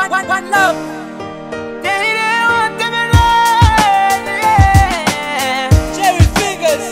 One love. Jerry Fingers.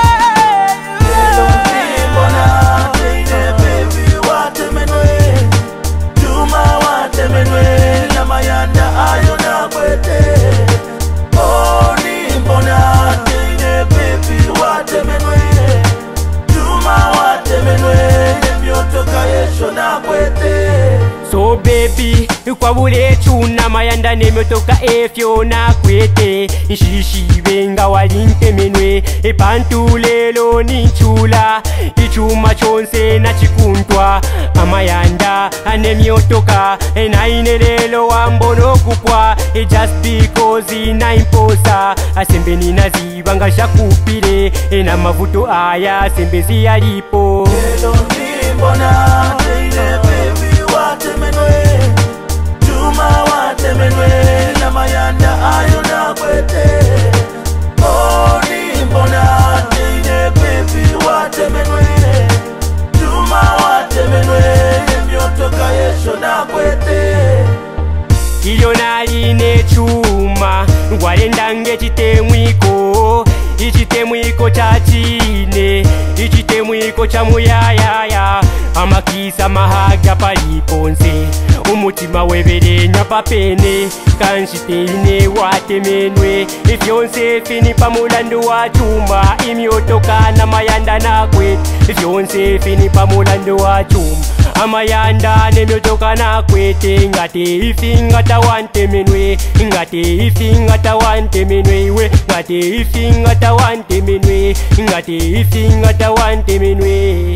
So baby, kwa bule chuna mayanda nemotoka efyo na kwete Nshishi benga walinte menwe Epantu lelo ni chula Ichuma chonse na chikuntwa Amayanda anemyotoka Naine lelo wambono kupwa Just because inaimposa Asembe ninazibanga shakupire Na mavuto aya sembe ziyalipo Lelo nimbona teine baby watemenwe Juma watemenwe na mayanda ayo na kwete Oh nimbona teine baby watemenwe Juma watemenwe myotoka yesho na kwete Iyo naline chuma Ngwalendange chitemwiko Ichitemwiko cha chine Ichitemwiko cha muyayaya Amakisa mahaga paliponze Umutima weberenya papene Kanshiteine watemenwe Ifyonse fini pamulandu wa chuma Imyotoka na mayanda nakwe Ifyonse fini pamulandu wa chuma Amayanda nemyotoka nakwete Ngate ifi ngata wantemenwe Ngate ifi ngata wantemenwe we Ngate ifi ngata wantemenwe Ngate ifi ngata wantemenwe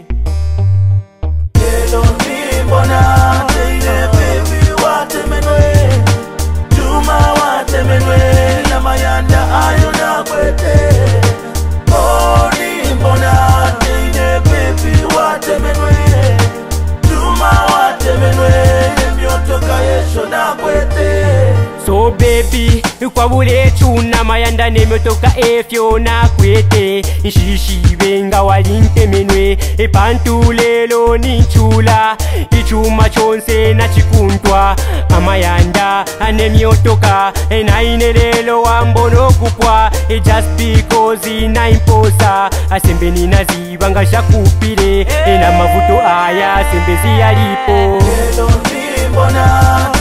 Lelo nimbona teine baby watemenwe Juma watemenwe na mayanda ayo na kwete Oh nimbona teine baby watemenwe Juma watemenwe myotoka yesho na kwete So baby, kwa bule chuna mayanda nemotoka efyo na kwete Nshishi benga walinte menwe Epantu lelo ni chula Ichuma chonse na chikuntwa Amayanda anemyotoka Naine lelo wambono kupwa Just because inaimposa Asembe ninazibanga shakupire Na mavuto aya sembe ziyalipo Lelo nimbona